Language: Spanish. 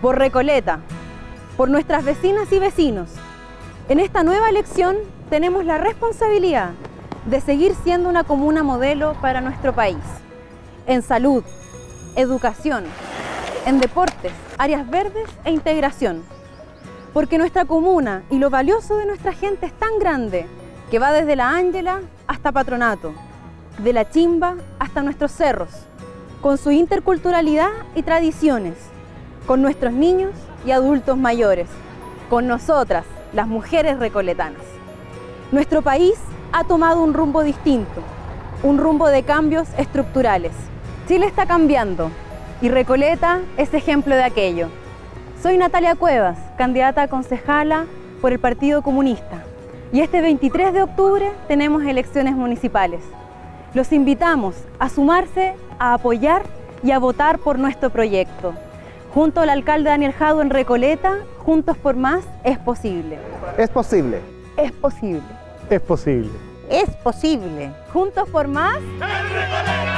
por Recoleta, por nuestras vecinas y vecinos. En esta nueva elección tenemos la responsabilidad de seguir siendo una comuna modelo para nuestro país, en salud, educación, en deportes, áreas verdes e integración. Porque nuestra comuna y lo valioso de nuestra gente es tan grande que va desde la Ángela hasta Patronato, de la Chimba hasta nuestros cerros, con su interculturalidad y tradiciones, con nuestros niños y adultos mayores, con nosotras, las mujeres recoletanas. Nuestro país ha tomado un rumbo distinto, un rumbo de cambios estructurales. Chile está cambiando y Recoleta es ejemplo de aquello. Soy Natalia Cuevas, candidata a concejala por el Partido Comunista, y este 23 de octubre tenemos elecciones municipales. Los invitamos a sumarse, a apoyar y a votar por nuestro proyecto. Junto al alcalde Daniel Jadue en Recoleta, Juntos por Más es posible. Es posible. Es posible. Es posible. Es posible. Juntos por Más. ¡En Recoleta!